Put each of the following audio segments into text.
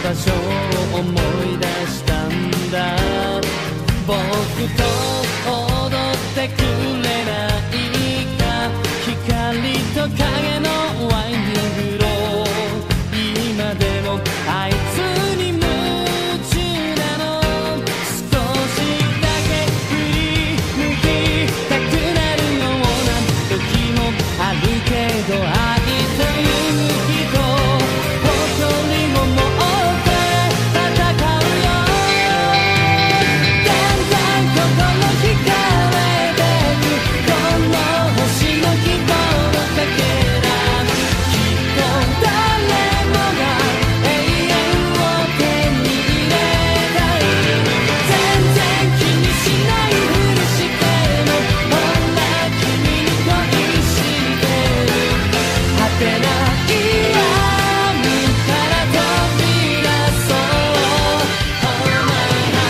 場所を思い出したんだ。僕と踊ってくれないか、光と影のワインディングロー。今でもあいつに夢中なの。少しだけ振り向きたくなるような時もあるけど、愛と勇気と誇りを持って戦うよ。だんだん心惹かれてく、この星の希望のかけら。きっと誰もが永遠を手に入れたい。全然気にしないふりしても、ほら君に恋してる。果てない闇から飛び出そう。Oh my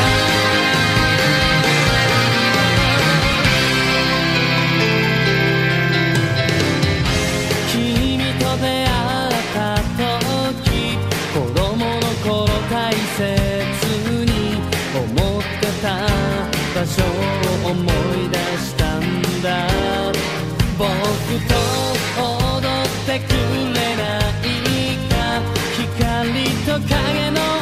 heart。 君と出会った時、子供の頃大切に思ってた場所を思い出したんだ。僕と踊ってくれないか、光と影の